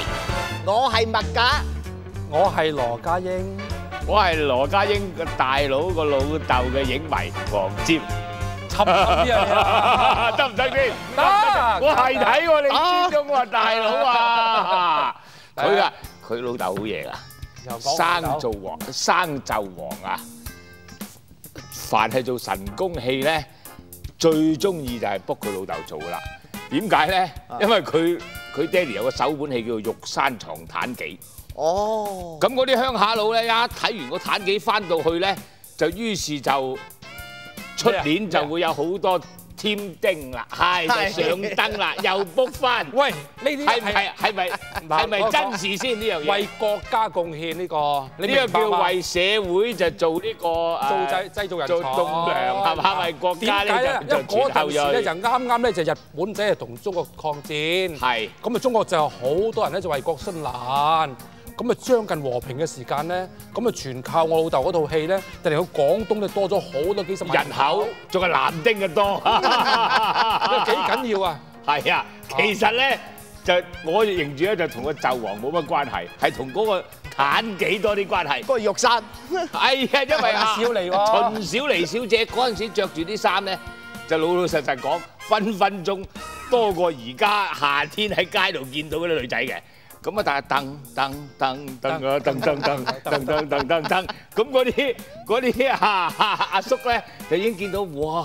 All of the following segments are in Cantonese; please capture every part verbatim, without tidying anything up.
我係麥架， 我係羅家英， 我係羅家英個大佬個老豆嘅影迷黃霑， 沉沉啲啊！ 得唔得先？ 得， 我係睇過你之中話大佬啊！佢啊，佢老豆好嘢噶，生做王，生就王啊！凡係做神功戲咧，最中意就係 book 佢老豆做噶啦。點解咧？因為佢佢爹哋有個首本戲叫做《玉山藏妲記》。 哦， 咁嗰啲鄉下佬咧，一睇完個妲記翻到去咧，就於是就出年就會有好多添丁啦，係就上燈啦，又 book 翻。 喂，呢啲係唔係係咪係咪真事先呢樣嘢？ 為國家貢獻呢個， 呢個叫為社會就做呢個做製製造人才， 做棟梁係嘛？為國家咧就就傳後裔。 因為嗰陣時咧就啱啱咧就日本仔係同中國抗戰，係咁啊中國就有好多人咧就為國殉難。咁啊將近和平嘅時間咧，咁啊全靠我老豆嗰套戲咧，突然間廣東咧多咗好多幾十萬人口，仲係男丁嘅多， 幾緊要啊！ 係啊，其實咧就我認住咧就同個紂王冇乜關係，係同嗰個妲己多啲關係。 嗰個玉山， 係啊，因為啊小妮喎， 秦小妮小姐嗰陣時著住啲衫咧，就老老實實講，分分鐘多過而家夏天喺街度見到嗰啲女仔嘅。咁啊，但係噔噔噔噔啊，噔噔噔噔噔噔噔噔，咁嗰啲嗰啲啊阿叔咧就已經見到哇，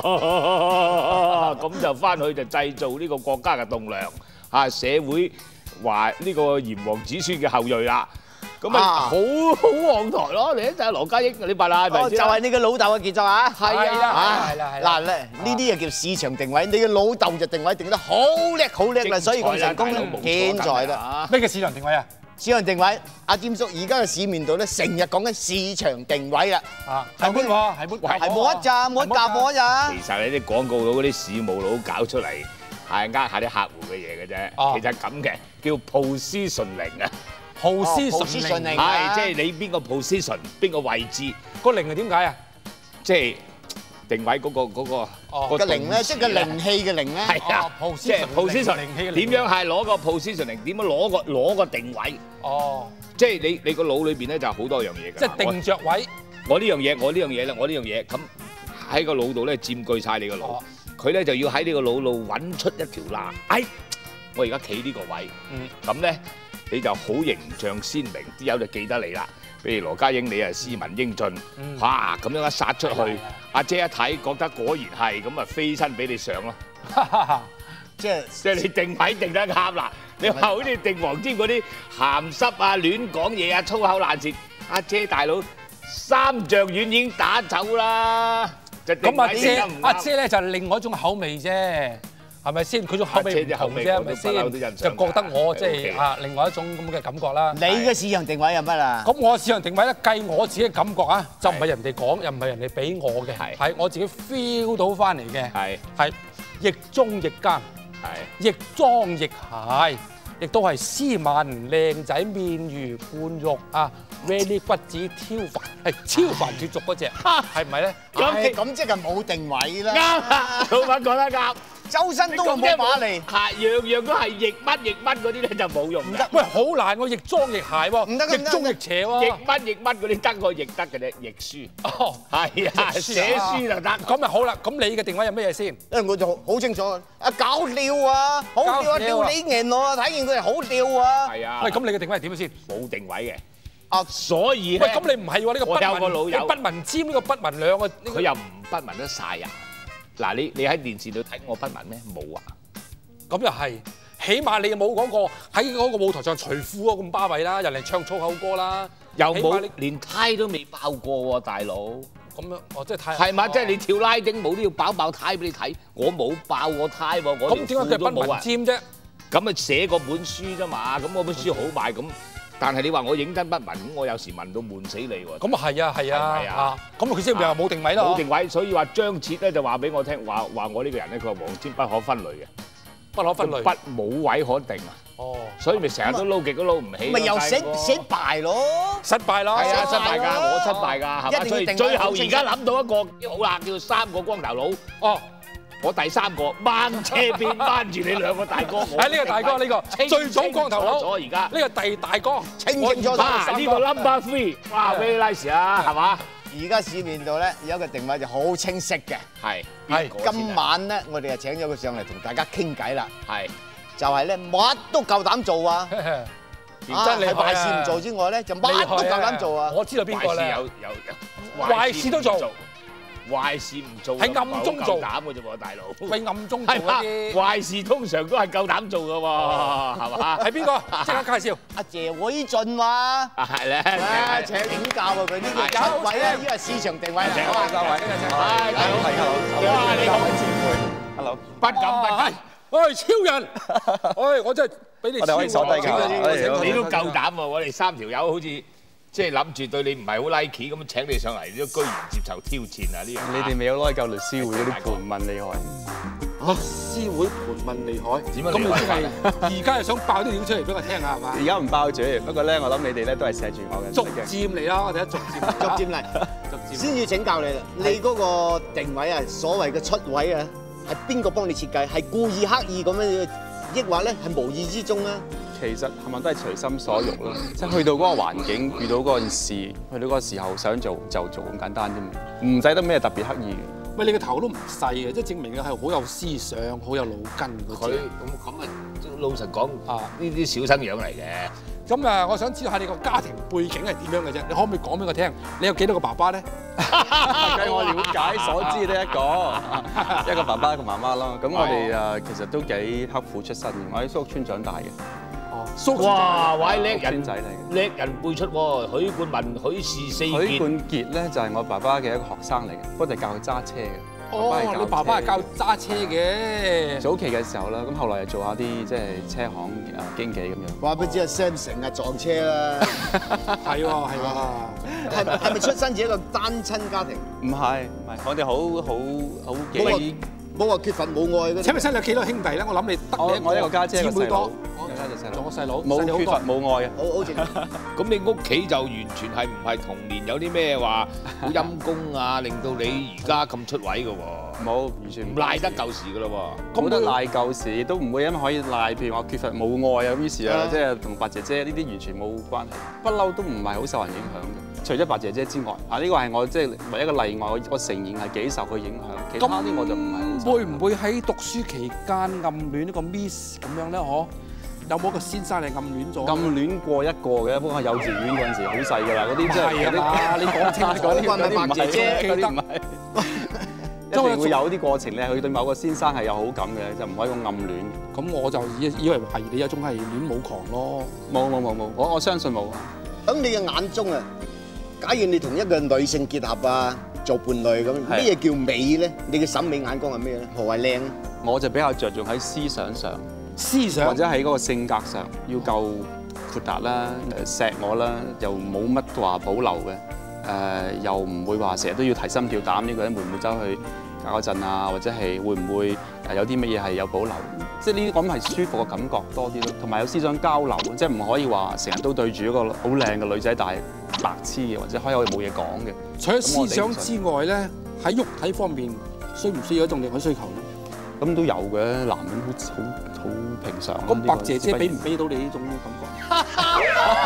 咁就翻去就製造呢個國家嘅棟梁，啊社會話呢個炎黃子孫嘅後裔啦。咁啊，好好旺台咯！你就係羅家英，你白啦，係咪先？ 就係你嘅老豆嘅傑作啊！ 係啦，係啦，係啦。 嗱咧，呢啲就叫市場定位，你嘅老豆就定位定得好叻，好叻啦，所以咁成功，健在啦。 咩叫市場定位啊？ 市場定位，阿詹叔而家嘅市面度咧，成日講緊市場定位啦。 啊，係乜喎？係乜？ 係冇一扎，冇一架貨咋。 其實你啲廣告佬嗰啲市務佬搞出嚟，係呃下啲客戶嘅嘢嘅啫。其實咁嘅叫 positioning 啊。 positioning 係即係你邊個 position 邊個位置， 個零係點解啊？ 即係定位嗰個嗰個個零咧，即係個靈氣嘅靈咧。 係啊，即係 positioning 點樣係攞個 positioning？點樣攞個攞個定位？哦，即係你你個腦裏邊咧就好多樣嘢㗎。 即係定著位。我呢樣嘢， 我呢樣嘢咧，我呢樣嘢咁喺個腦度咧佔據曬你個腦，佢咧就要喺呢個腦度揾出一條罅。哎，我而家企呢個位，咁咧。你就好形象鮮明，啲友就記得你啦。譬如羅家英，你啊斯文英俊，哇咁樣一殺出去，阿姐一睇覺得果然係，咁啊飛身俾你上咯。即係即係你定位定得啱啦。你話好似定黃霑嗰啲鹹濕啊、亂講嘢啊、粗口爛舌，阿姐大佬三丈遠已經打走啦。 咁阿姐阿姐咧就係另外一種口味啫。係咪先？佢種口味唔同啫，係咪先？就覺得我即係啊，另外一種咁嘅感覺啦。 你嘅市場定位係乜啊？ 咁我市場定位咧，計我自己嘅感覺啊，就唔係人哋講，又唔係人哋俾我嘅，係我自己 feel 到翻嚟嘅。係係亦忠亦奸，係亦莊亦諧，亦都係斯文靚仔，面如冠玉啊 ，very 骨子挑凡，係超凡脫俗嗰隻，係唔係咧？ 咁咁即係冇定位啦。 啱，老闆講得啱。 周身都冇馬嚟， 係樣樣都係逆乜逆乜嗰啲咧就冇用。 唔得， 喂，好難喎，亦莊亦諧喎， 唔得亦忠亦邪喎。 逆乜逆乜嗰啲得個逆得嘅啫，逆書。哦，係啊，寫書就得。 咁咪好啦，咁你嘅定位係咩嘢先？ 因為我就好清楚，啊搞料啊，好料啊，料你贏我啊，睇見佢係好料啊。 係啊。 喂，咁你嘅定位係點先？ 冇定位嘅。啊，所以喂，咁你唔係喎？呢個不文，你不文尖呢個不文兩個， 佢又唔不文得曬啊！嗱，你你喺電視度睇我不文咩？冇啊！ 咁又係，起碼你又冇講過喺嗰個舞台上除褲啊咁巴閉啦，人哋唱粗口歌啦， 又冇連胎都未爆過喎，大佬。 咁樣，哦，即係胎。 係嘛？即係你跳拉丁舞都要爆爆胎俾你睇，我冇爆過胎喎，我條褲都冇啊。咁點解佢係不文尖啫？咁啊寫過本書啫嘛，咁我本書好賣咁。但係你話我認真不文，咁我有時文到悶死你喎。 咁啊係啊係啊，啊咁佢先又冇定位咯。 冇定位，所以話張徹咧就話俾我聽，話話我呢個人咧，佢話黃霑不可分類嘅， 不可分類， 不冇位可定啊。哦，所以咪成日都撈極都撈唔起。 咪又寫寫敗咯， 失敗咯。 係啊，失敗㗎，我失敗㗎，係嘛？所以最後而家諗到一個好啦，叫三個光頭佬。 哦。 我第三個掹車邊掹住你兩個大哥。 喺呢個大哥呢個最早光頭佬，而家呢個第大哥清清楚楚。 呢個 number three， 哇 very nice 啊，係嘛？ 而家市面度咧有一個定位就好清晰嘅， 係係今晚咧，我哋就請咗佢上嚟同大家傾偈啦。 係就係咧，乜都夠膽做啊！ 真係壞事唔做之外咧，就乜都夠膽做啊！ 我知道邊個咧？ 有有壞事都做， 壞事唔做喺暗中做膽嘅啫喎，大佬。 喺暗中做嗰啲壞事通常都係夠膽做嘅喎，係嘛？ 係邊個？即刻介紹。阿謝偉俊嘛。係咧。請請教啊，佢呢個有位咧，呢個市場定位嚟嘅。 三位。 係，你好。 哇，你好， 前輩。Hello。 不敢不敢。 喂，超人！喂，我真係俾你超我。 我哋可以坐低㗎。 你都夠膽喎！我哋三條友好似即係諗住對你唔係好 like 咁請你上嚟，都居然接受挑戰啊！呢樣你哋未有攞夠律師會嗰啲盤問厲害。 律師會盤問厲害？ 點啊？ 咁你即係而家係想爆啲料出嚟俾我聽下係嘛？ 而家唔爆住，不過咧，我諗你哋咧都係錫住我嘅。 逐漸嚟啦，我哋一逐漸逐漸嚟，逐漸先要請教你啦。你嗰個定位啊，所謂嘅出位啊，係邊個幫你設計？係故意刻意咁樣，抑或咧係無意之中啊？ 其實係咪都係隨心所欲咯？即係去到嗰個環境，遇到嗰件事，去到嗰個時候想做就做咁簡單啫嘛，唔使得咩特別刻意嘅。 喂，你個頭都唔細嘅，即係證明你係好有思想、好有腦筋嗰佢啲。 咁咁啊，老實講啊，呢啲小生樣嚟嘅。 咁啊，我想知道下你個家庭背景係點樣嘅啫？你可唔可以講俾我聽？你有幾多個爸爸咧？ 據我了解所知呢一個，一個爸爸一個媽媽咯。咁我哋誒其實都幾刻苦出身嘅，我喺蘇屋村長大嘅。 哦，蘇屋哇！喂，叻人仔嚟嘅， 叻人輩出喎。許冠文、許氏四傑。 許冠傑咧就係我爸爸嘅一個學生嚟嘅，不過就教佢揸車嘅。 哦，你爸爸係教揸車嘅。 早期嘅時候啦，咁後來又做下啲即係車行啊經紀咁樣。 話俾你知啊 ，Sam 成日撞車啦。 係喎，係喎。 係係咪出身自一個單親家庭？ 唔係唔係，我哋好好好幾。 冇話缺乏母愛嘅。 請問身有幾多兄弟咧？我諗你得你我一個家姐， 姊妹多。 仲有個細佬， 冇缺乏母愛啊！ 好好似咁，你屋企就完全係唔係童年有啲咩話好陰功啊，令到你而家咁出位嘅喎？ 冇，完全唔賴得舊時嘅咯喎。 冇得賴舊時，亦都唔會因為可以賴，譬如話缺乏母愛啊，於是啊，即係同白姐姐呢啲完全冇關係，不嬲都唔係好受人影響嘅。除咗白姐姐之外，啊呢個係我即係唯一一個例外，我我承認係幾受佢影響，其他啲我就唔係好。 會唔會喺讀書期間暗戀呢個 Miss 咁樣咧？嗬？有冇個先生你暗戀咗？ 暗戀過一個嘅，不過幼稚園嗰陣時好細㗎啦，嗰啲即係係啊！你講清楚啲， 嗰啲白姐姐嗰啲唔係。一定會有啲過程咧，佢對某個先生係有好感嘅，就唔可以講暗戀。 咁我就以以為係你有種係戀母狂咯。 冇冇冇冇，我我相信冇。 喺你嘅眼中啊，假如你同一個女性結合啊，做伴侶咁，咩嘢叫美咧？你嘅審美眼光係咩咧？何謂靚咧？ 我就比較着重喺思想上， 思想或者喺嗰個性格上要夠闊達啦，誒錫我啦，又冇乜話保留嘅。誒、呃、又唔會話成日都要提心吊膽，呢個人會唔會走去搞震啊？或者係會唔會誒有啲乜嘢係有保留？即係呢啲咁係舒服嘅感覺多啲咯，同埋有思想交流，即係唔可以話成日都對住一個好靚嘅女仔，但係白痴嘅，或者可以冇嘢講嘅。 除咗思想之外咧，喺肉體方面需唔需要一種另外需求咧？ 咁都有嘅，男人好好好平常。 咁白姐姐俾唔俾到你呢種感覺？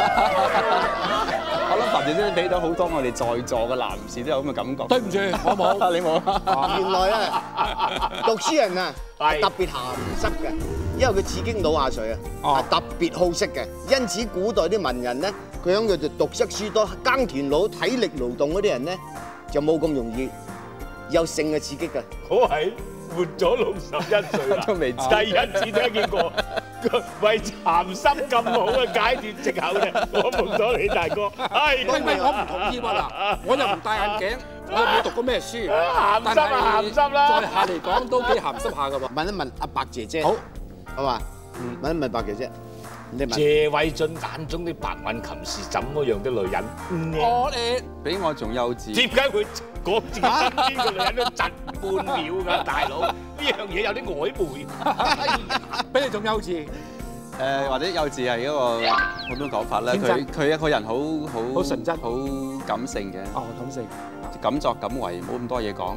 我諗白姐姐俾到好多我哋在座嘅男士都有咁嘅感覺。 對唔住，我冇， 你冇。 原來咧，讀書人啊係特別鹹濕嘅，因為佢刺激腦下垂啊，係特別好色嘅。因此古代啲文人咧，佢響佢哋讀識書多、耕田佬、體力勞動嗰啲人咧，就冇咁容易有性嘅刺激嘅。 我係活咗六十一歲啦， 都未知第一次聽見過為鹹濕咁好嘅解決藉口嘅，我夢咗你大哥。係， 喂喂，我唔同意喎嗱，我又唔戴眼鏡，我又冇讀過咩書， 鹹濕啊鹹濕啦！ 在下嚟講都幾鹹濕下㗎喎。 問一問阿白姐姐， 好， 係嘛？問一問白姐姐，你問謝偉俊眼中啲白韻琴是怎麼樣的女人？ 我誒比我仲幼稚。 點解會講自己身邊嘅女人都窒半秒㗎，大佬？呢樣嘢有啲曖昧， 比你仲幼稚。 誒或者幼稚係一個普通講法啦。佢佢一個人好好好純真、 好感性嘅。 哦，感性。 敢作敢為，冇咁多嘢講。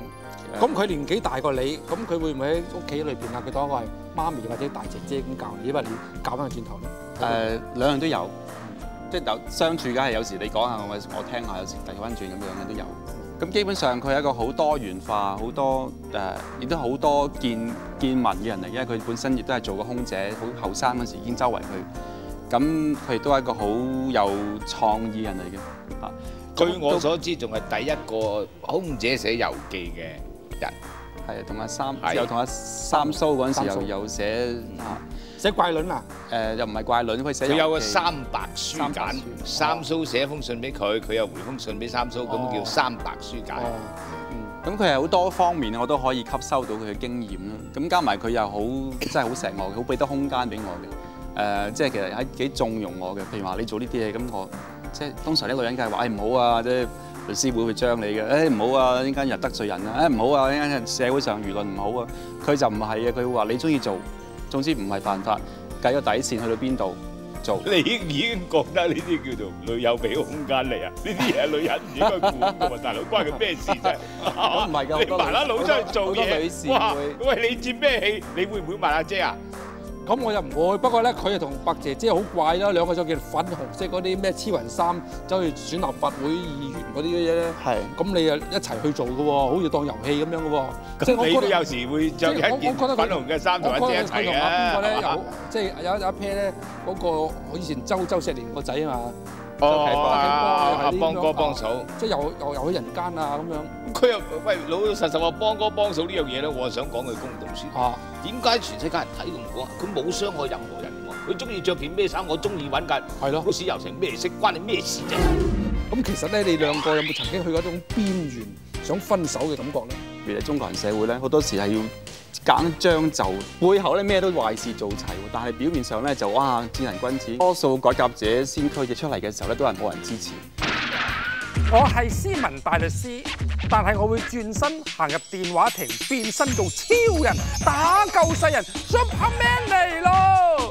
咁佢年紀大過你，咁佢會唔會喺屋企裏邊啊？佢當我係媽咪或者大姐姐咁教你，因為你教翻佢轉頭咧？ 誒，兩樣都有，即係有相處，梗係有時你講下我我聽下，有時調翻轉咁樣嘅都有。咁基本上佢係一個好多元化、好多誒，亦都好多見見聞嘅人嚟，因為佢本身亦都係做過空姐，好後生嗰時已經周圍去。咁佢亦都係一個好有創意人嚟嘅。啊， 據我所知，仲係第一個空姐寫遊記嘅人。 係啊，同阿三又同阿三蘇嗰陣時又有寫啊。 寫怪論啊？ 誒又唔係怪論，佢寫佢有個三白書簡，三蘇寫封信俾佢，佢又回封信俾三蘇，咁叫三白書簡。 咁佢係好多方面我都可以吸收到佢嘅經驗啦。咁加埋佢又好真係好錫我，好俾得空間俾我嘅。誒即係其實喺幾縱容我嘅。譬如話你做呢啲嘢，咁我即係通常啲女人梗係話誒唔好啊，即係律師會會將你嘅，誒唔好啊，呢間人得罪人啊，誒唔好啊，呢間社會上輿論唔好啊。佢就唔係嘅，佢會話你中意做。總之唔係犯法，計個底線去到邊度做。 你已經覺得呢啲叫做女友俾空間你啊？呢啲嘢女人唔應該管㗎喎，大佬關佢咩事啫？ 唔係㗎， 你麻甩佬出去做嘢，哇！喂，你接咩戲？你會唔會問阿姐啊？ 咁我又唔會，不過咧佢又同白姐姐好怪啦，兩個就叫粉紅色嗰啲咩黐雲衫，走去選立法會議員嗰啲嘢咧。係。咁你又一齊去做嘅喎，好似當遊戲咁樣嘅喎。即係你都有時會着一件粉紅嘅衫同阿姐一齊嘅。邊個咧有即係有有一 pair 咧嗰個我以前周周石蓮個仔啊嘛。哦，阿邦哥幫手，即係又又又去人間啊咁樣。佢又喂老老實實話幫哥幫手呢樣嘢咧，我係想講佢公道説。啊，點解全世界人睇都唔講？佢冇傷害任何人喎。佢中意着件咩衫，我中意揾架係咯，好似油成咩色，關你咩事啫？咁其實咧，你兩個有冇曾經去過一種邊緣想分手嘅感覺咧？ 譬如喺中國人社會咧，好多時係要揀將就，背後咧咩都壞事做齊，但係表面上咧就哇正人君子。多數改革者先驅者出嚟嘅時候咧，都係冇人支持。 我係斯文大律師，但係我會轉身行入電話亭，變身做超人，打救世人 ，Superman 嚟咯！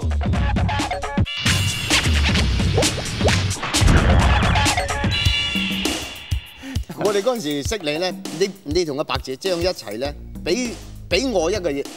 我哋嗰陣時識你咧，你你同阿白姐張一齊咧，俾俾我一個嘢。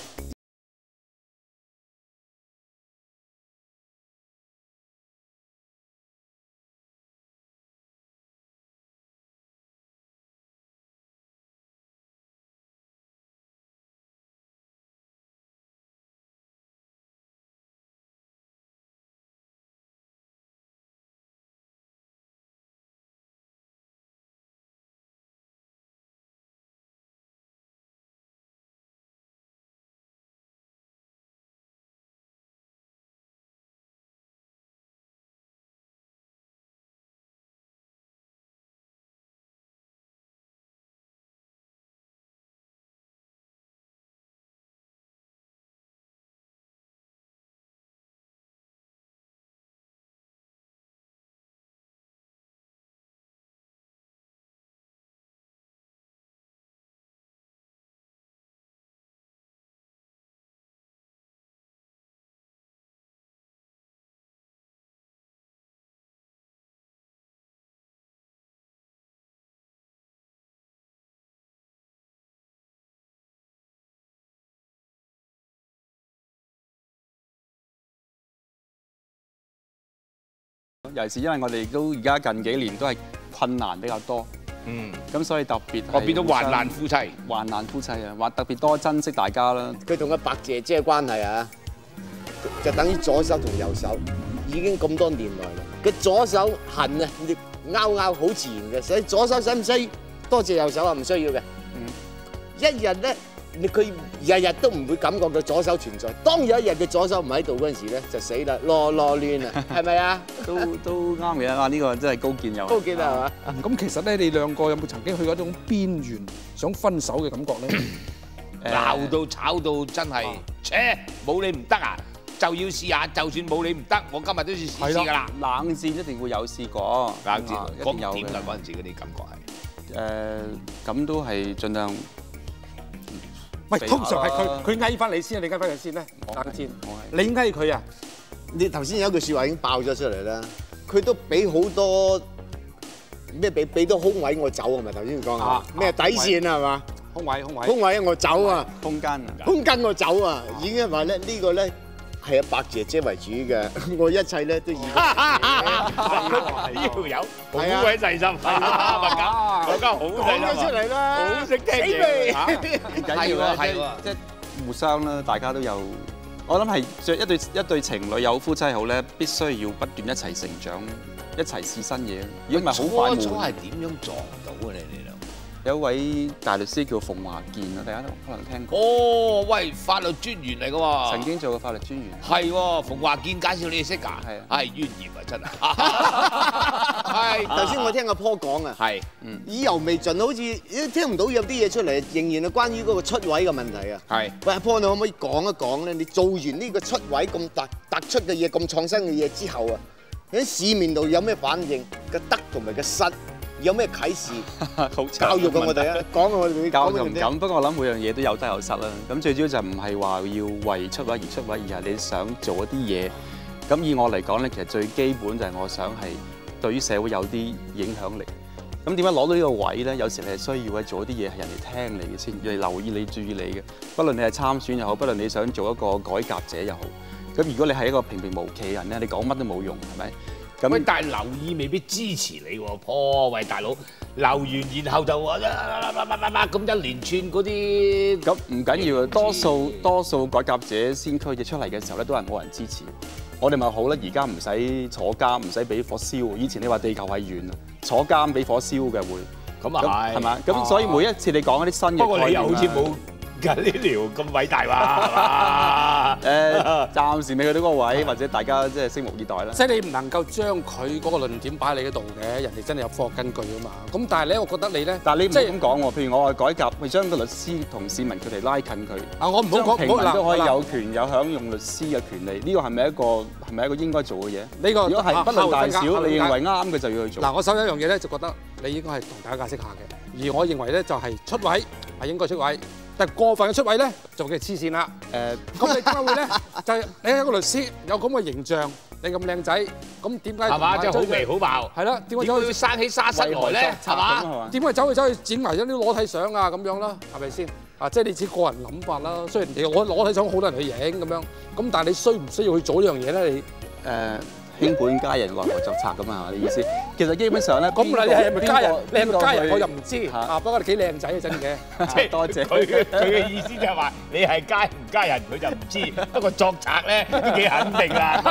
尤其是因為我哋都而家近幾年都係困難比較多，嗯，咁所以特別我變咗患難夫妻， 患難夫妻啊，話特別多珍惜大家啦。 佢同阿白姐姐嘅關係啊，就等於左手同右手，已經咁多年來啦。佢左手痕啊，你拗拗好自然嘅，所以左手使唔使多謝右手啊？唔需要嘅。嗯，一日咧，你佢日日都唔會感覺到左手存在。當有一日佢左手唔喺度嗰陣時咧，就死啦，囉囉攣啊，係咪啊？ 都都啱嘅啊！呢個真係高見有。 高見啊係嘛？ 咁其實咧，你兩個有冇曾經去過一種邊緣想分手嘅感覺咧？ 鬧到炒到真係，切冇你唔得啊！就要試下，就算冇你唔得，我今日都要試試㗎啦。 冷戰一定會有試過， 冷戰一定有嘅。嗰陣時嗰啲感覺係誒，咁都係盡量。 喂，通常係佢佢翳翻你先啊，你翳翻佢先咧？冷戰，你翳佢啊？ 你頭先有一句説話已經爆咗出嚟啦，佢都俾好多咩俾俾多空位我走係咪？頭先講啊咩底線係嘛？ 空位空位。 空位我走啊， 空間啊， 空間我走啊，已經話咧呢個咧係阿白姐姐為主嘅，我一切咧都已經。 呢條友好鬼細心，係啊，文家，文家好細心， 講咗出嚟啦， 好識聽嘢嚇， 唔緊要啦，即係即係互相啦，大家都有。我諗係著一對一對情侶有夫妻好咧，必須要不斷一齊成長，一齊試新嘢。如果唔係好快悶。 初初係點樣撞到嘅你哋兩？ 有一位大律師叫馮華健啊，大家都可能聽過。 哦，喂，法律專員嚟嘅喎。 曾經做過法律專員。 係喎，馮華健介紹你哋識㗎。係啊。係淵源啊，真係。係。 頭先我聽阿坡講啊。 係。 嗯。意猶未盡，好似聽唔到有啲嘢出嚟，仍然係關於嗰個出位嘅問題啊。係。喂，阿坡，你可唔可以講一講咧？你做完呢個出位咁突突出嘅嘢、咁創新嘅嘢之後啊，喺市面度有咩反應？個得同埋個失？有咩啟示？ 好教育嘅我哋啊，講我哋教就唔敢，不過我諗每樣嘢都有得有失啦。咁最主要就唔係話要為出位而出位，而係你想做一啲嘢。咁以我嚟講咧，其實最基本就係我想係對於社會有啲影響力。咁點解攞到呢個位咧？有時你係需要咧做一啲嘢係人哋聽你嘅先，人哋留意你、注意你嘅。不論你係參選又好，不論你想做一個改革者又好。咁如果你係一個平平無奇嘅人咧，你講乜都冇用，係咪？ 喂，但係留意未必支持你喎，破喂大佬留完，然後就話咁一連串嗰啲， 咁唔緊要啊。多數多數改革者先驅嘅出嚟嘅時候咧，都係冇人支持。我哋咪好啦，而家唔使坐監，唔使俾火燒。以前你話地球係圓啊，坐監俾火燒嘅會。 咁啊係， 係嘛？咁所以每一次你講一啲新嘅概念， 不過你又好似冇㗎呢條咁偉大話係嘛？ 誒，暫時未去到嗰個位，或者大家即係拭目以待啦。 即係你唔能夠將佢嗰個論點擺喺你嗰度嘅，人哋真係有科學根據啊嘛。咁但係咧，我覺得你咧， 但係你唔係咁講喎。譬如我話改革，咪將個律師同市民佢哋拉近佢。 啊，我唔好講， 平民都可以有權有享用律師嘅權利。呢個係咪一個係咪一個應該做嘅嘢？ 呢個如果係不論大小，你認為啱嘅就要去做。 嗱，我首先一樣嘢咧，就覺得你應該係同大家解釋下嘅。而我認為咧，就係出位係應該出位。但係過分嘅出位咧，就叫黐線啦。誒，咁你點解會咧？就係你係一個律師，有咁嘅形象，你咁靚仔，咁點解？ 係嘛，即係好眉好貌。 係啦，點解走去生起沙虱來咧？係嘛？ 點解走去走去剪埋咗啲裸體相啊？咁樣啦，係咪先？啊，即係你自己個人諗法啦。雖然你攞裸體相好多人去影咁樣，咁但係你需唔需要去做呢樣嘢咧？你誒。興本家人，為何作賊咁啊？你意思？其實基本上咧， 咁你係咪家人？你係咪家人？我又唔知啊。不過你幾靚仔啊，真嘅。 即係多謝佢佢嘅意思就係話你係家唔家人，佢就唔知。不過作賊咧都幾肯定啦。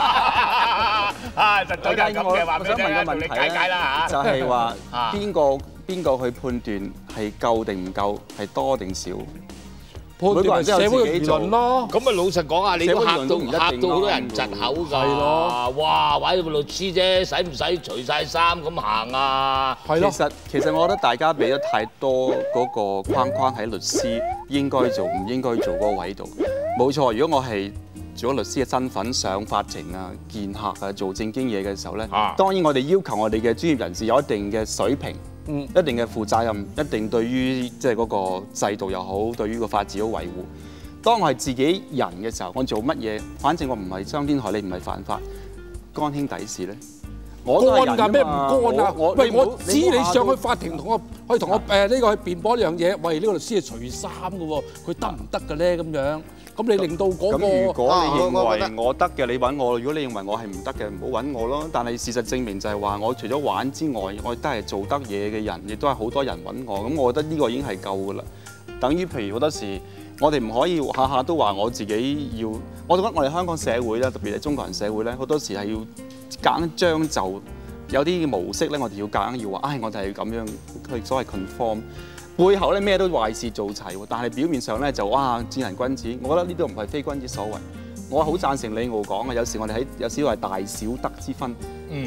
啊，實在就係咁嘅話，我想問個問題解解啦嚇。 就係話邊個邊個去判斷係夠定唔夠，係多定少？ 每個人社會嘅輿論咯， 咁啊老實講啊，你都嚇到嚇到好多人窒口㗎，係咯，哇！揾個律師啫，使唔使除晒衫咁行啊？ 係咯。 其實其實我覺得大家俾得太多嗰個框框喺律師應該做唔應該做嗰個位度。冇錯，如果我係做咗律師嘅身份上法庭啊、見客啊、做正經嘢嘅時候咧，啊、當然我哋要求我哋嘅專業人士有一定嘅水平。嗯，一定嘅負責任，一定對於即係嗰個制度又好，對於個法治好維護。當我係自己人嘅時候，我做乜嘢？反正我唔係傷天害理，唔係犯法，乾兄弟事咧。我都係人㗎， 咩唔乾啊？喂，我知你上去法庭同我可以同我誒呢個去辯駁呢樣嘢。喂，呢個律師係除衫㗎喎，佢得唔得㗎咧？咁樣。咁你令到嗰個， 咁如果你認為我得嘅，你揾我；如果你認為我係唔得嘅，唔好揾我咯。但係事實證明就係話，我除咗玩之外，我都係做得嘢嘅人，亦都係好多人揾我。咁我覺得呢個已經係夠㗎啦。等於譬如好多時，我哋唔可以下下都話我自己要。我覺得我哋香港社會咧，特別係中國人社會咧，好多時係要夾硬將就，有啲模式咧，我哋要夾硬要話，唉，我就係咁樣去所謂 conform。背後咧咩都壞事做齊喎，但係表面上咧就哇正人君子，我覺得呢都唔係非君子所為。我好贊成李敖講嘅，有時我哋喺有時話大小德之分。嗯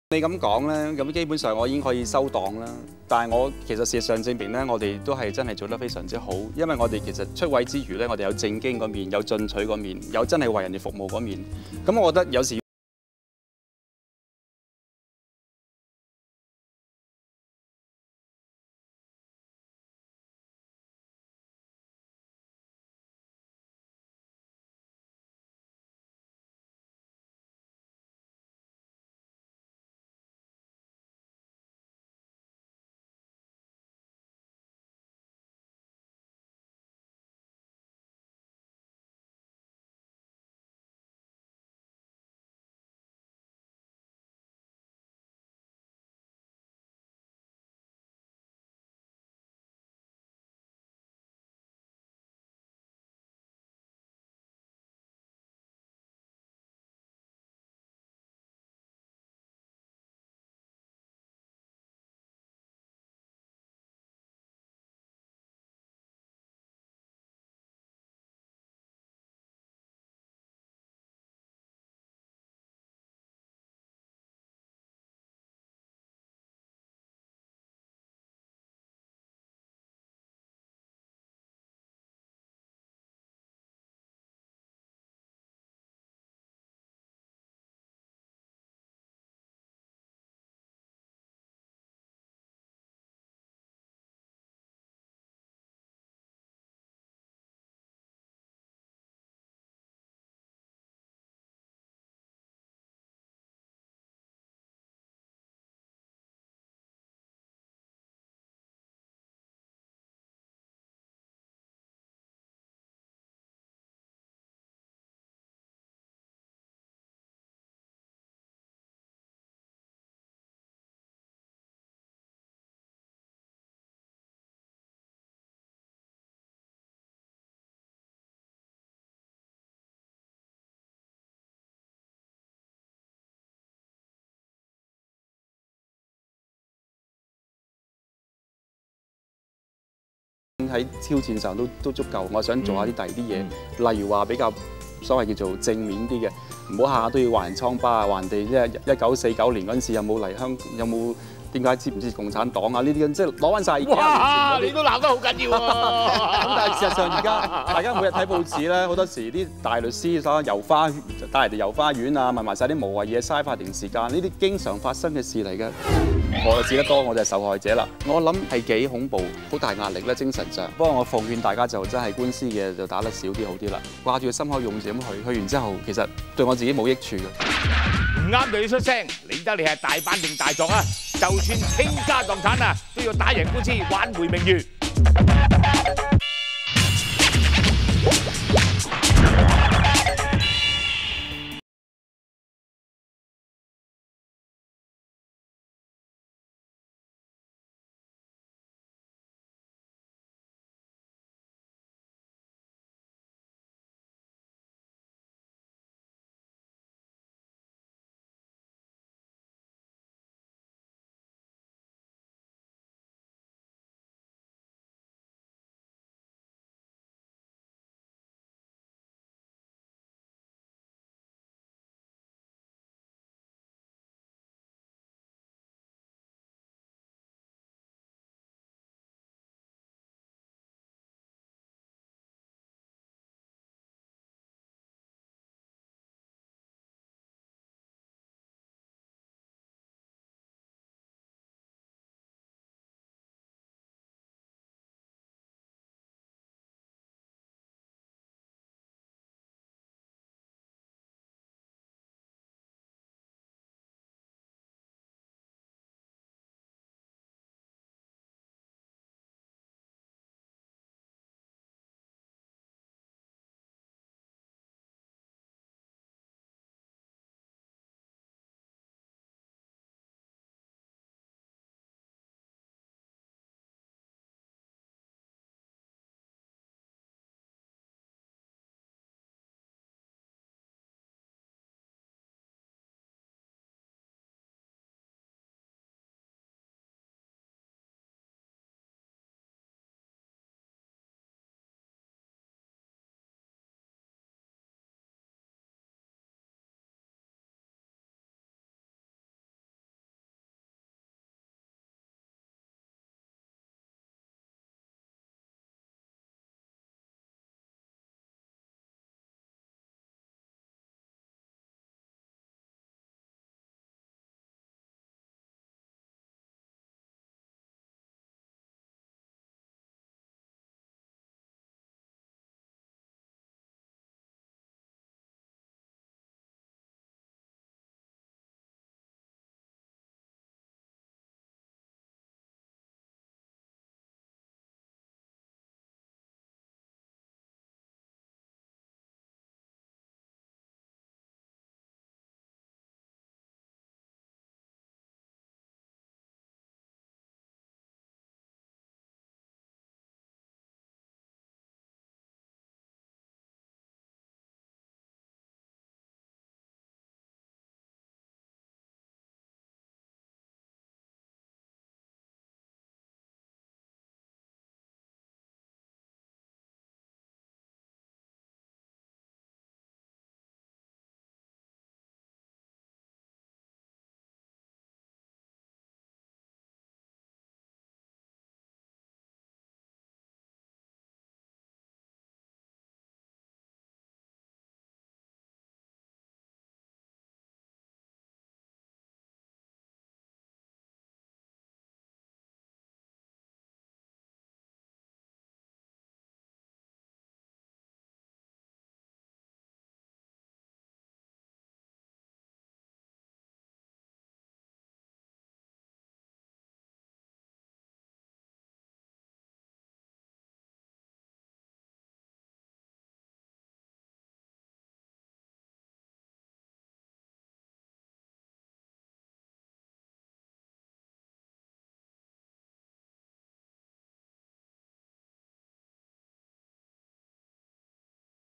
你咁講咧，咁基本上我已經可以收檔啦。但係我其實事實上證明咧，我哋都係真係做得非常之好，因為我哋其實出位之餘咧，我哋有正經嗰面，有進取嗰面，有真係為人哋服務嗰面。咁我覺得有時喺挑戰上都都足夠。我想做下啲第二啲嘢，例如話比較所謂叫做正面啲嘅，唔好下下都要話人瘡疤啊，話人哋即係一九四九年嗰陣時有冇嚟香，有冇點解支唔支持共產黨啊？呢啲咁即係攞翻晒。 哇！你都鬧得好緊要喎。 咁但係事實上而家大家每日睇報紙咧，好多時啲大律師所遊花帶人哋遊花園啊，問埋晒啲無謂嘢，嘥法庭時間，呢啲經常發生嘅事嚟嘅。我就知得多，我就係受害者啦。我諗係幾恐怖，好大壓力咧，精神上。不過我奉勸大家就真係官司嘅就打得少啲好啲啦。掛住個心口勇字咁去，去完之後其實對我自己冇益處嘅。 唔啱就要出聲，理得你係大班定大狀啊！就算傾家蕩產啊，都要打贏官司，挽回名譽。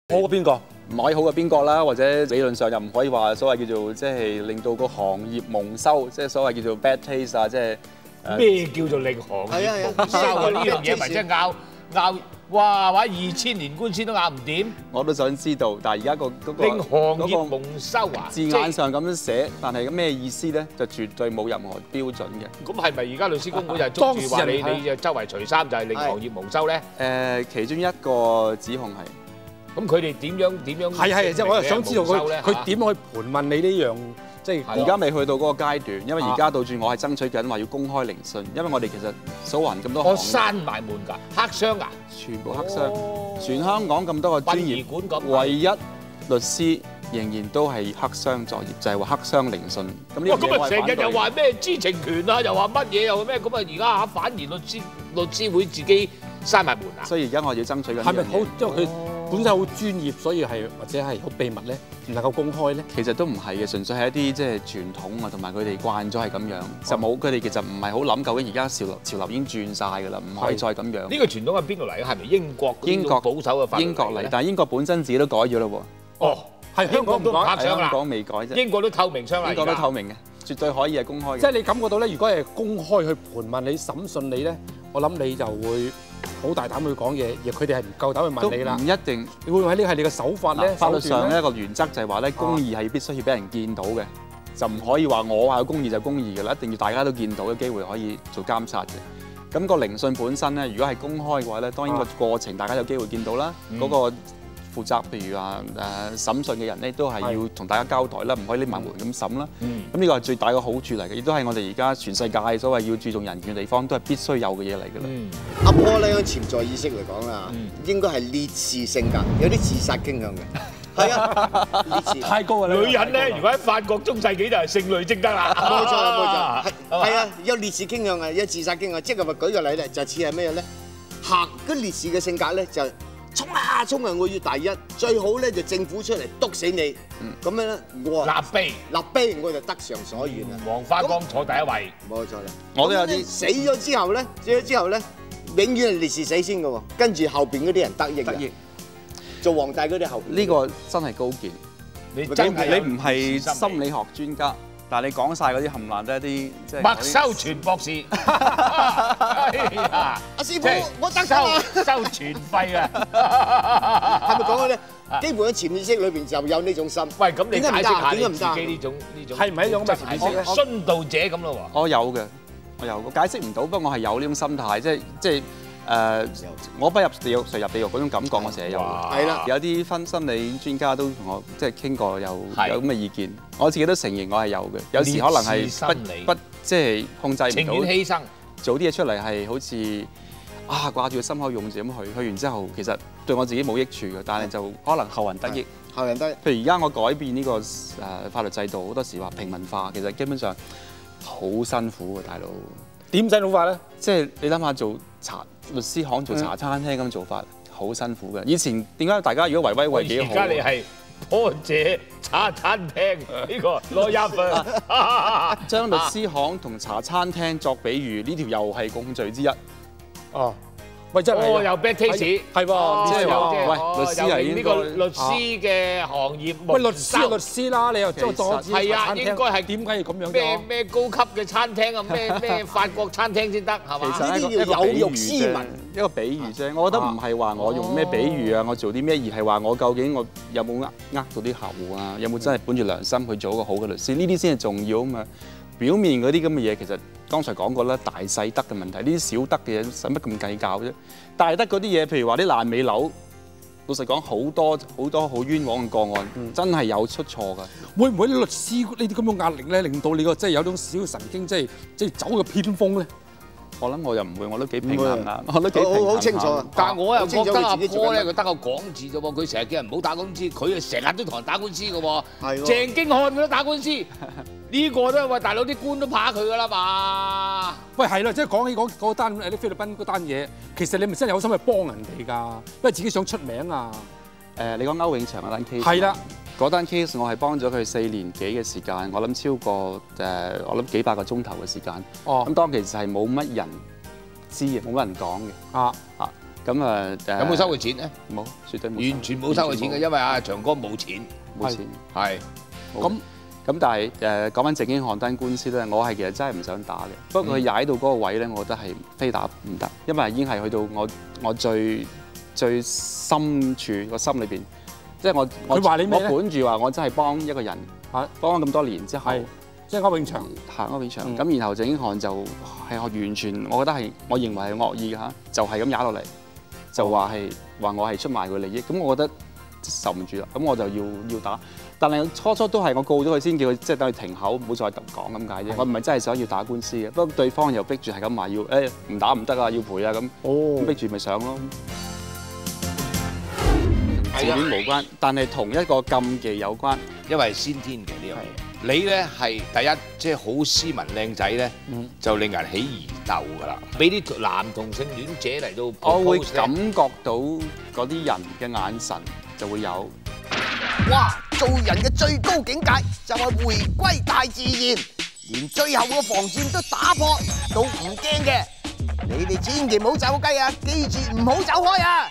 好過邊個？ 唔可以好過邊個啦，或者理論上又唔可以話所謂叫做即係令到個行業蒙羞，即係所謂叫做 bad taste 啊，即係咩叫做令行業蒙羞啊？呢樣嘢咪即係拗拗哇！或者二千年官司都拗唔掂。我都想知道，但係而家個嗰個令行業蒙羞啊字眼上咁樣寫，但係咩意思咧？就絕對冇任何標準嘅。咁係咪而家律師公會就係捉住話你你就周圍除衫就係令行業蒙羞咧？誒，其中一個指控係。咁佢哋點樣點樣？係係，即係我又想知道佢佢點去盤問你呢樣，即係而家未去到嗰個階段，因為而家到住我係爭取緊話要公開聆訊，因為我哋其實數勻咁多行，我閂埋門㗎，黑箱啊，全部黑箱，全香港咁多個專業，唯一律師仍然都係黑箱作業，就係話黑箱聆訊。咁呢個咁啊，成日又話咩知情權啊，又話乜嘢又咩咁啊？而家嚇反而律師律師會自己閂埋門啊！所以而家我要爭取緊。係咪好？因為佢本身好專業，所以係或者係好秘密咧，唔能夠公開咧。其實都唔係嘅，純粹係一啲即係傳統啊，同埋佢哋慣咗係咁樣，就冇佢哋其實唔係好諗究竟而家潮流潮流已經轉晒㗎啦，唔可以再咁樣。呢個傳統係邊度嚟嘅？係咪英國？英國保守嘅法律嚟。英國嚟，但係英國本身自己都改咗啦喎。哦，係香港唔改，香港未改啫。英國都透明窗啦，英國都透明嘅，絕對可以係公開嘅。即係你感覺到咧，如果係公開去盤問你、審訊你咧，我諗你就會好大膽去講嘢，而佢哋係唔夠膽去問你啦。唔一定，你會唔會喺呢個係你嘅手法咧？法律上一個原則就係話咧，公義係必須要俾人見到嘅，就唔可以話我話有公義就公義嘅啦，一定要大家都見到嘅機會可以做監察嘅。咁個聆訊本身咧，如果係公開嘅話咧，當然個過程大家有機會見到啦，嗰個負責譬如話誒審訊嘅人咧，都係要同大家交代啦，唔可以匿埋門咁審啦。咁呢個係最大嘅好處嚟嘅，亦都係我哋而家全世界所謂要注重人權嘅地方，都係必須有嘅嘢嚟㗎啦。阿波咧，潛在意識嚟講啦，應該係烈士性格，有啲自殺傾向嘅。係啊，烈士太高啦！女人咧，如果喺法國中世紀就係聖女貞德啦。冇錯冇錯，係啊，有烈士傾向啊，有自殺傾向。即係話舉個例咧，就似係咩咧？行嗰烈士嘅性格咧就。衝啊衝啊！我要第一，最好咧就政府出嚟篤死你，咁樣咧我立碑立碑我就得償所願啦。黃花崗坐第一位，冇錯啦。我都有啲死咗之後咧，死咗之後咧，永遠係烈士死先嘅喎，跟住後邊嗰啲人得益嘅。做皇帝嗰啲後邊。呢個真係高見。你真係你唔係心理學專家。但係你講晒嗰啲冚唪唥都係一啲即係麥修全博士，阿師傅，我得收收全費啊！係咪講嗰啲？基本喺潛意識裏邊就有呢種心。喂，咁你解釋下你自己呢種呢種係唔係一種咁嘅潛意識咧？殉道者咁咯喎。我有嘅，我有，我解釋唔到，不過我係有呢種心態，即係即係。誒，我不入地獄誰入地獄嗰種感覺，我成日有。係啦，有啲分心理專家都同我即係傾過，有有咁嘅意見。我自己都承認我係有嘅。有時可能係不不即係控制唔到。情願犧牲，做啲嘢出嚟係好似啊掛住個心口用字咁去，去完之後其實對我自己冇益處嘅，但係就可能後人得益。後人得益。譬如而家我改變呢個誒法律制度，好多時話平民化，其實基本上好辛苦嘅，大佬。點辛苦法咧？即係你諗下做茶律師行做茶餐廳咁做法，好辛苦嘅。以前點解大家如果維威維幾好？而家你係波姐茶餐廳呢個攞一分，將律師行同茶餐廳作比喻，呢條又係共罪之一。哦。喂，真係哦，有 bad taste，係喎，即係話，喂，律師係呢個律師嘅行業。喂，律師係律師啦，你又做多子係啊，應該係點解要咁樣？咩咩高級嘅餐廳啊，咩咩法國餐廳先得係嘛？其實呢啲叫有辱斯文，一個比喻啫。我覺得唔係話我用咩比喻啊，我做啲咩，而係話我究竟我有冇呃呃到啲客戶啊？有冇真係本住良心去做一個好嘅律師？呢啲先係重要啊嘛。表面嗰啲咁嘅嘢，其實剛才講過啦，大細得嘅問題，呢啲小得嘅嘢使乜咁計較啫？大得嗰啲嘢，譬如話啲爛尾樓，老實講好多好多好冤枉嘅個案，嗯、真係有出錯㗎。會唔會律師呢啲咁嘅壓力咧，令到你個即係有種小神經，即係即係走個偏鋒咧？我諗我又唔會，我都幾平衡啊，我都幾平衡。好清楚，但係我又覺得阿波咧，佢得個講字啫喎，佢成日叫人唔好打官司，佢啊成日都同人打官司嘅喎。係喎。鄭經翰佢都打官司，呢個都係喂大佬啲官都怕佢㗎啦嘛。喂係啦，即係講起嗰嗰單誒啲菲律賓嗰單嘢，其實你咪真係有心去幫人哋㗎，因為自己想出名啊。誒，你講歐永祥嗰單 case。係啦。嗰單 case 我係幫咗佢四年幾嘅時間，我諗超過誒，我諗幾百個鐘頭嘅時間。哦。咁當其實係冇乜人知嘅，冇乜人講嘅。啊啊。 咁啊有冇收佢錢咧？ 冇，絕對冇。 完全冇收佢錢嘅，因為阿長哥冇錢， 冇錢。 係。 咁咁但係誒講翻正經漢丹官司咧，我係其實真係唔想打嘅。不過佢踩到嗰個位咧，我覺得係非打唔得，因為已經係去到我我最最深處個心裏邊，即係我我佢話你咩咧？ 我本住話我真係幫一個人嚇，幫咗咁多年之後。 即係歐永祥， 行歐永祥，咁、嗯、然後鄭英翰就係完全，我覺得係我認為係惡意嘅嚇，就係咁踩落嚟，就話係話我係出賣佢利益，咁我覺得受唔住啦，咁我就要要打，但係初初都係我告咗佢先，叫佢即係等佢停口，唔好再講咁解啫。我唔係真係想要打官司嘅，不過對方又逼住係咁話要，誒唔打唔得啊，要賠啊咁，哦、逼住咪上咯。自戀無關，但係同一個禁忌有關， 因為先天嘅呢樣嘢。你咧係第一，即係好斯文靚仔咧，嗯、就令人起疑竇㗎啦。俾啲男同性戀者嚟到， 我會感覺到嗰啲人嘅眼神就會有。 哇！做人嘅最高境界就係回歸大自然，連最後個防線都打破都唔驚嘅。你哋千祈唔好走雞啊！記住唔好走開啊！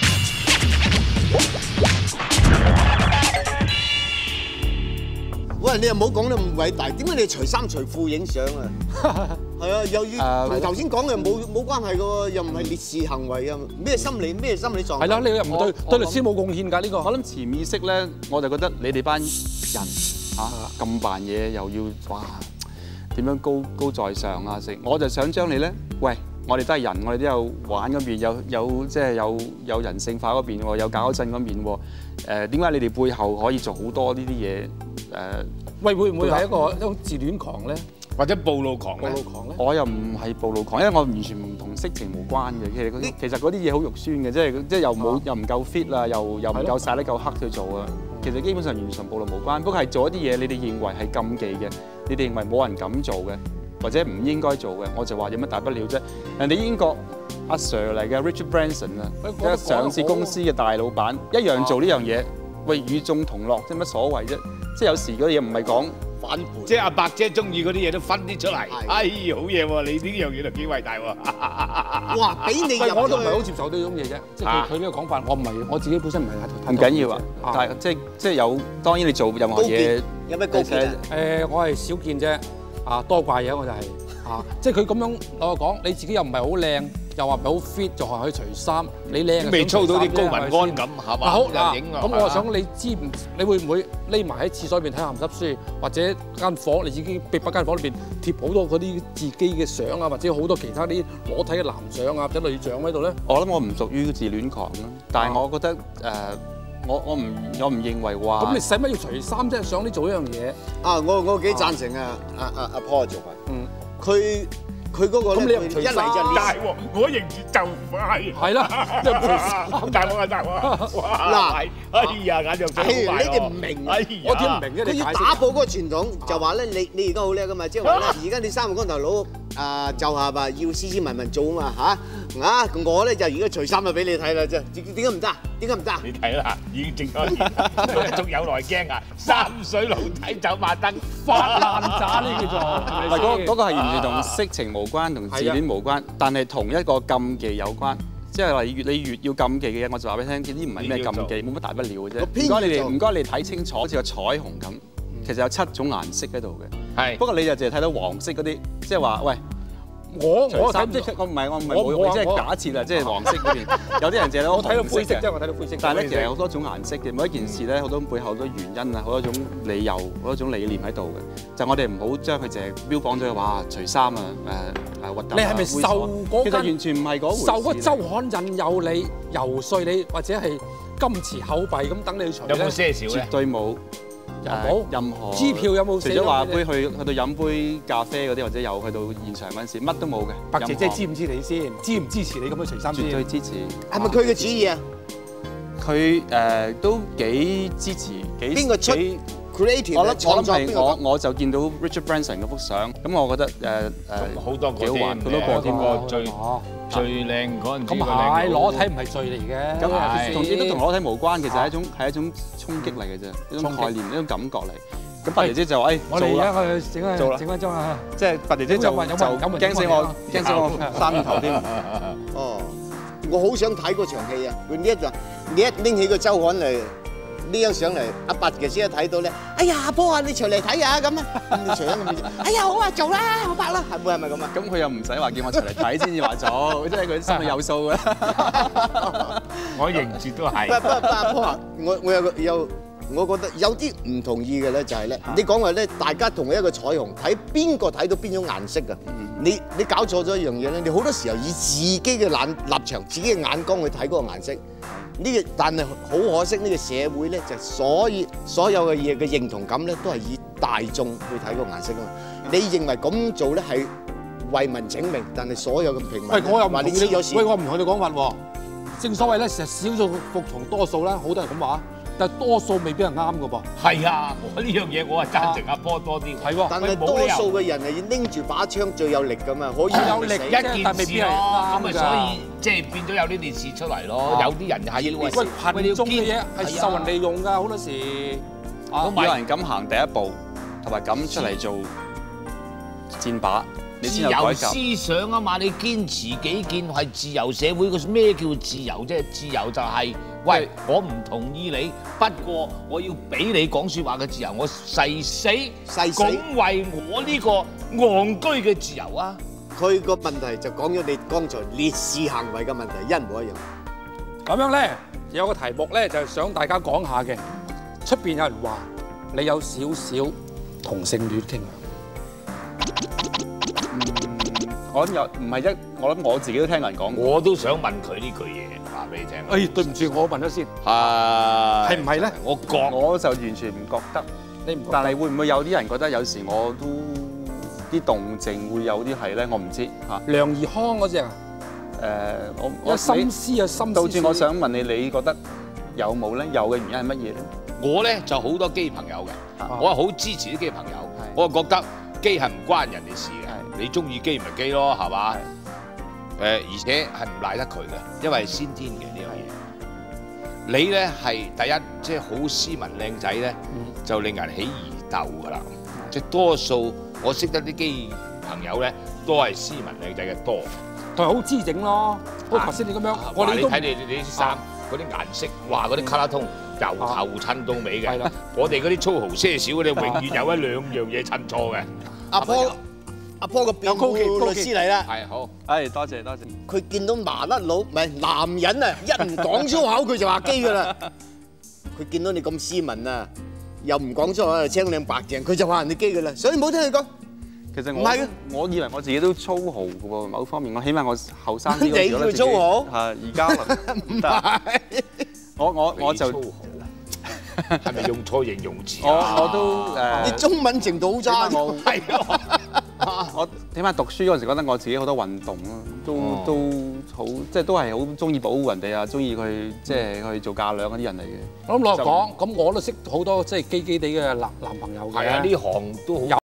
喂，你又唔好講得咁偉大，點解你除衫除褲影相啊？係啊，又要同頭先講嘅冇冇關係嘅喎，又唔係烈士行為啊，咩心理咩心理狀態？係啦，你又唔對對律師冇貢獻㗎呢個。 我諗潛意識咧，我就覺得你哋班人嚇咁扮嘢，又要哇點樣高高在上啊成，我就想將你咧，喂，我哋都係人，我哋都有玩嗰邊，有有即係有有人性化嗰邊喎，有搞震嗰邊喎。誒點解你哋背後可以做好多呢啲嘢？誒， 喂，會唔會係一個一種自戀狂咧？ 或者暴露狂咧？ 暴露狂咧？ 我又唔係暴露狂，因為我完全唔同色情無關嘅。其實嗰啲其實嗰啲嘢好肉酸嘅，即係即係又冇又唔夠 fit 啊，又又唔夠曬得夠黑去做啊。其實基本上完全暴露無關，不過係做一啲嘢，你哋認為係禁忌嘅，你哋認為冇人敢做嘅，或者唔應該做嘅，我就話有乜大不了啫？人哋英國阿 Sir 嚟嘅 Richard Branson 啊，一個上市公司嘅大老闆，一樣做呢樣嘢。喂，與眾同樂，即係乜所謂啫？即係有時嗰啲嘢唔係講反叛， 即係阿伯姐中意嗰啲嘢都分啲出嚟。哎，好嘢喎！你呢樣嘢就幾偉大喎！ 哇，俾你入我都唔係好接受呢種嘢啫。即係佢佢呢個講法，我唔係我自己本身唔係唔緊要啊。但係即係即係有，當然你做任何嘢有咩高見啊？ 誒，我係少見啫。啊，多怪嘢我就係啊，即係佢咁樣我講，你自己又唔係好靚。又話唔係好 fit，就係可以除衫。你靚未操到啲高文安咁，係嘛？ 好嗱，咁我想你知唔？你會唔會匿埋喺廁所入邊睇鹹濕書，或者間房你自己逼把間房裏邊貼好多嗰啲自己嘅相啊，或者好多其他啲裸體嘅男相啊，或者女相喺度咧？ 我諗我唔屬於自戀狂啦，但係我覺得誒，我我唔我唔認為話。 咁你使乜要除衫啫？想你做一樣嘢啊！我我幾贊成啊！阿阿阿 Paul 做嘅，嗯，佢。佢嗰個咧，一嚟就大鑊，我認住就快。 係啦， 大鑊啊大鑊！嗱，哎呀，眼就睇你哋唔明， 我點唔明啫？ 佢要打破嗰個傳統，就話咧，你你而家好叻噶嘛，即係話咧，而家你三個光頭佬啊，就係話要斯斯文文做啊嘛嚇啊！我咧就而家除衫就俾你睇啦啫，點解唔得？點解唔得？ 你睇啦，已經正咗，仲有來驚啊！三水路睇走馬燈， 發爛渣呢叫做。 唔係嗰嗰個係完全同色情無關，同自戀無關，但係同一個禁忌有關。即係話越你越要禁忌嘅嘢，我就話俾你聽，呢啲唔係咩禁忌，冇乜大不了嘅啫。唔該你哋，唔該你睇清楚，好似個彩虹咁，其實有七種顏色喺度嘅。係。不過你就淨係睇到黃色嗰啲，即係話喂。 我我睇即係我唔係我唔係冇，即係假設啦，即係黃色嗰邊有啲人淨係我睇到灰色啫，我睇到灰色。 但係咧，其實有好多種顏色嘅，每一件事咧，好多背後好多原因啊，好多種理由，好多種理念喺度嘅。就我哋唔好將佢淨係標榜咗話除衫啊，誒誒核突。你係咪受嗰？其實完全唔係嗰回事。受嗰週刊引誘你、遊說你，或者係金池口幣咁等你去除咧？ 有冇些少咧？ 絕對冇。冇任何支票有冇？ 除咗話杯去去到飲杯咖啡嗰啲，或者有去到現場嗰陣時，乜都冇嘅。 白姐姐支唔支持你先？支唔支持你咁樣除衫先？ 絕對支持。 係咪佢嘅主意啊？ 佢誒都幾支持，幾邊個出 creative？ 我諗我諗係我我就見到 Richard Branson 嗰幅相，咁我覺得誒誒好多幾好玩，好多個添個最最靚嗰陣時。 咁係裸體唔係罪嚟嘅， 咁係同亦都同裸體無關，其實係一種係一種衝擊嚟嘅啫，一種概念，一種感覺嚟。咁白姐姐就誒， 我哋而家去整翻整翻裝啊！ 即係白姐姐就就驚死我，驚死我三面頭添。哦， 我好想睇嗰場戲啊！佢呢一就你一拎起個周刊嚟。呢張相嚟，阿伯嘅先一睇到咧，哎呀阿波啊，你隨嚟睇下咁啊，你隨咁咪，哎呀好啊，做啦，我拍啦，係咪係咪咁啊？ 咁佢又唔使話叫我隨嚟睇先至話做，即係佢心裏有數嘅。 我認住都係。 不不不，阿波啊，我我有個有，我覺得有啲唔同意嘅咧，就係咧，你講話咧，大家同一個彩虹睇邊個睇到邊種顏色啊？你你搞錯咗一樣嘢咧，你好多時候以自己嘅眼立場、自己嘅眼光去睇嗰個顏色。呢個但係好可惜，呢個社會咧就所以所有嘅嘢嘅認同感咧都係以大眾去睇嗰個顏色啊嘛。你認為咁做咧係為民請命，但係所有嘅平民喂，我又唔話你黐咗線。 喂，我唔同你講法喎。正所謂咧，成日少數服從多數啦，好多人咁話，但係多數未必係啱嘅噃。 係啊，我呢樣嘢我係贊成阿波多啲。 係喎， 但係多數嘅人係要拎住把槍最有力㗎嘛，可以有力一件事咯，咁咪所以即係變咗有呢件事出嚟咯。有啲人係要喂群眾嘅嘢係受人利用㗎，好多時。 有人敢行第一步，同埋敢出嚟做戰靶。 自由思想啊嘛，你堅持己見係自由社會嘅咩叫自由啫？自由就係、是、喂，我唔同意你，不過我要俾你講説話嘅自由，我誓死誓死捍衛我呢個戇居嘅自由啊！ 佢個問題就講咗你剛才烈士行為嘅問題一模一樣。 咁樣咧有個題目咧就係想大家講下嘅，出邊有人話你有少少同性戀傾向。 我諗又唔係一，我諗我自己都聽人講。 我都想問佢呢句嘢，話俾你聽。 哎，對唔住，我問咗先。 係。係唔係咧？ 我覺我就完全唔覺得。 你唔覺得？ 但係會唔會有啲人覺得有時我都啲動靜會有啲係咧？我唔知嚇。 梁怡康嗰隻啊？ 誒，我我心思啊，心思。 倒轉我想問你，你覺得有冇咧？有嘅原因係乜嘢咧？ 我咧就好多基朋友嘅，我係好支持啲基朋友。我係覺得基係唔關人哋事嘅。你中意基咪基咯，係嘛？誒，而且係唔賴得佢嘅，因為係先天嘅呢樣嘢。你咧係第一，即係好斯文靚仔咧，就令人起疑竇㗎啦。即係多數我識得啲基朋友咧，都係斯文靚仔嘅多， 同埋好姿整咯。好似頭先你咁樣，我哋都睇你你啲衫嗰啲顏色，哇！嗰啲卡拉通由頭襯到尾嘅。我哋嗰啲粗豪些少嗰啲，永遠有一兩樣嘢襯錯嘅。 阿波。阿波個辯護律師嚟啦， 係好， 誒多謝多謝。 佢見到麻甩佬，唔係男人啊，一唔講粗口佢就話基㗎啦。佢見到你咁斯文啊，又唔講粗口，又青靚白淨，佢就話人哋基㗎啦。所以冇聽佢講。 其實我唔係，我以為我自己都粗豪嘅喎，某方面我起碼我後生啲。 你叫粗豪？ 係而家唔得。我我我就。 係咪用錯形容詞啊？我我都誒， 你中文程度好差。 係咯。 我起碼讀書嗰陣時覺得我自己好多運動咯，都都好，即係都係好中意保護人哋啊，中意去即係去做嫁倆嗰啲人嚟嘅。 咁落講，咁我都識好多即係基基地嘅男男朋友嘅。 係啊，呢行都好。